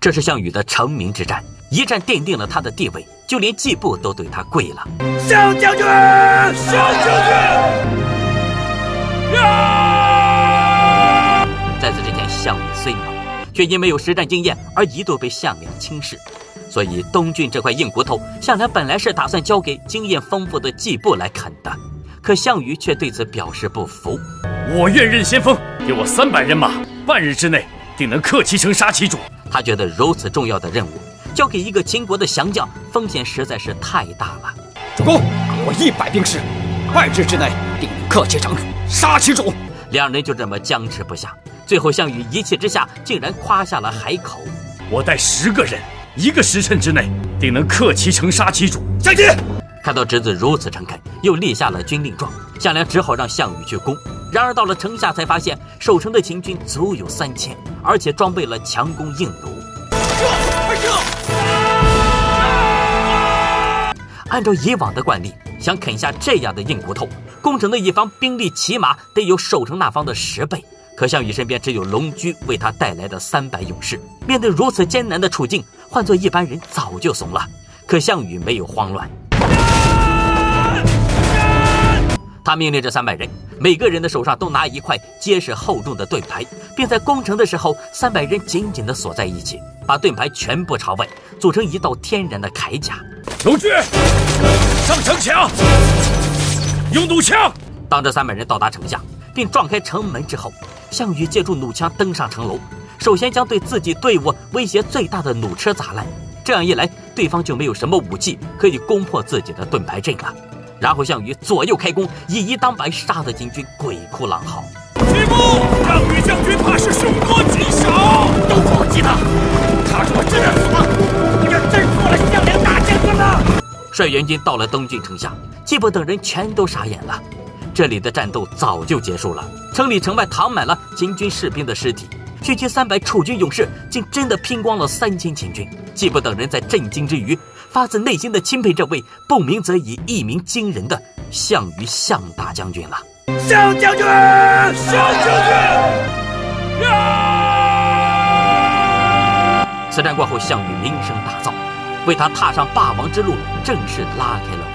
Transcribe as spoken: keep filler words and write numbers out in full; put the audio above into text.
这是项羽的成名之战，一战奠定了他的地位，就连季布都对他跪了。 项将军，项将军！呀！ 在此之前，项羽虽猛，却因没有实战经验而一度被项梁轻视。所以东郡这块硬骨头，项梁本来是打算交给经验丰富的季布来啃的，可项羽却对此表示不服。 我愿任先锋，给我三百人马，半日之内定能克其城，杀其主。 他觉得如此重要的任务，交给一个秦国的降将，风险实在是太大了。 主公，给我一百兵士，半日之内定能克其城，杀其主。 两人就这么僵持不下，最后项羽一气之下，竟然夸下了海口。 我带十个人，一个时辰之内定能克其城，杀其主。将军， 看到侄子如此诚恳，又立下了军令状，项梁只好让项羽去攻。然而到了城下，才发现守城的秦军足有三千，而且装备了强弓硬弩。 撤！快撤！ 按照以往的惯例，想啃下这样的硬骨头，攻城的一方兵力起码得有守城那方的十倍。可项羽身边只有龙驹为他带来的三百勇士，面对如此艰难的处境，换做一般人早就怂了。可项羽没有慌乱，他命令这三百人，每个人的手上都拿一块结实厚重的盾牌，并在攻城的时候，三百人紧紧地锁在一起，把盾牌全部朝外，组成一道天然的铠甲。 龙驹，上城墙，用弩枪。 当这三百人到达城下，并撞开城门之后，项羽借助弩枪登上城楼，首先将对自己队伍威胁最大的弩车砸烂。这样一来，对方就没有什么武器可以攻破自己的盾牌阵了。然后项羽左右开弓，以一当百，杀得秦军鬼哭狼嚎。 起步！项羽将军怕是凶多吉少， 都放弃他！他若真的死了，我要真做了项梁大将军了。 率援军到了东郡城下，季布等人全都傻眼了。这里的战斗早就结束了，城里城外躺满了秦军士兵的尸体，区区三百楚军勇士竟真的拼光了三千秦军。季布等人在震惊之余，发自内心的钦佩这位不鸣则已、一鸣惊人的项羽项大将军了。 项将军，项将军！呀！ 此战过后，项羽名声大噪，为他踏上霸王之路正式拉开了